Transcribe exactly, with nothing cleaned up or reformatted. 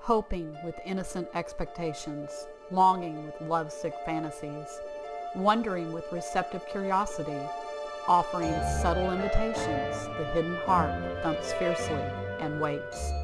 hoping with innocent expectations, longing with lovesick fantasies, wondering with receptive curiosity, offering subtle invitations, the hidden heart thumps fiercely and waits.